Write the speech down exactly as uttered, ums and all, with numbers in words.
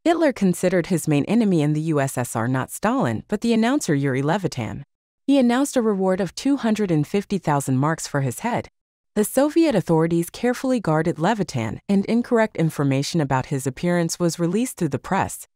Hitler considered his main enemy in the U S S R not Stalin, but the announcer Yuri Levitan. He announced a reward of two hundred fifty thousand marks for his head. The Soviet authorities carefully guarded Levitan, and incorrect information about his appearance was released through the press.